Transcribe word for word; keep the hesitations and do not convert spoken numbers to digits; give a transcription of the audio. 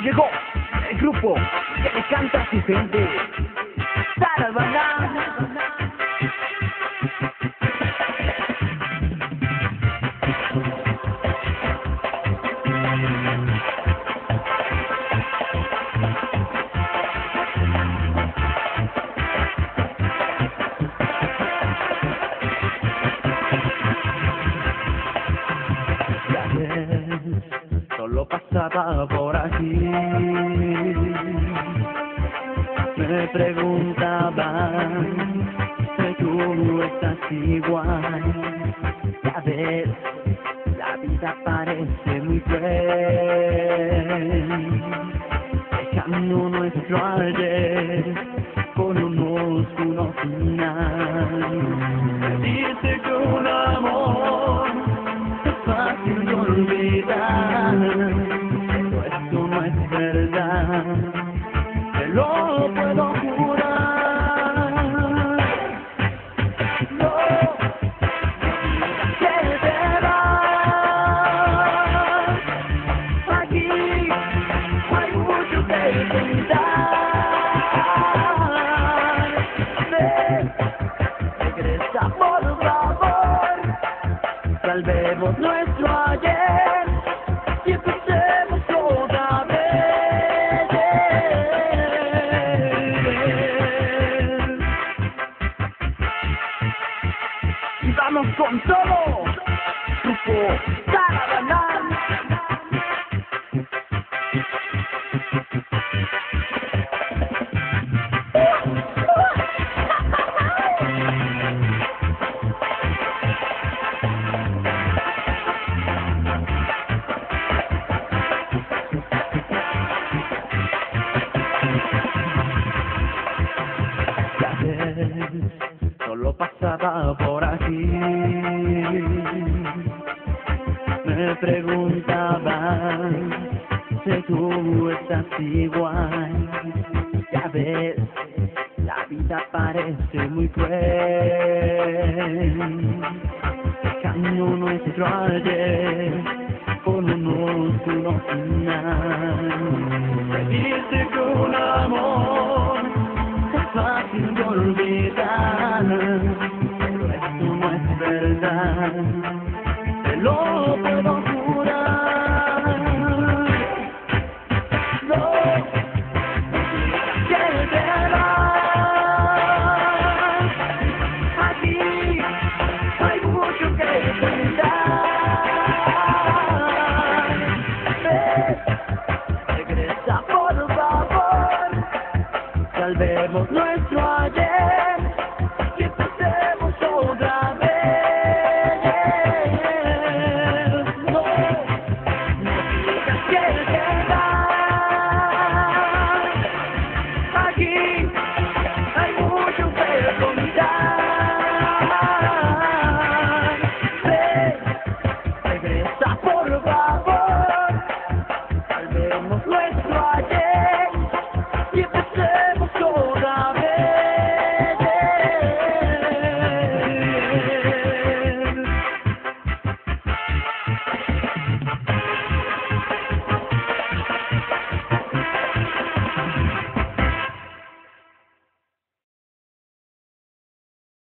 llegó el grupo que le canta a su gente. Tarabana. Solo pasaba por aquí, me preguntaban si tú estás igual. Ya ves, la vida parece muy cruel, dejando nuestro ayer con un oscuro final. Me dice que un amor es fácil de olvidar, pero esto no es verdad, te lo puedo jurar. No, que te vas, aquí hay mucho que intentar. Ven, regresa por favor, salvemos nuestro ayer y empecemos otra vez. Y vamos con todo, grupo Tarabana. Solo pasaba por aquí, me preguntaban si tú estás igual. Ya ves, la vida parece muy cruel, dejando nuestro ayer con un oscuro final. Me dice que un amor es fácil de olvidar, pero esto no es verdad, te lo puedo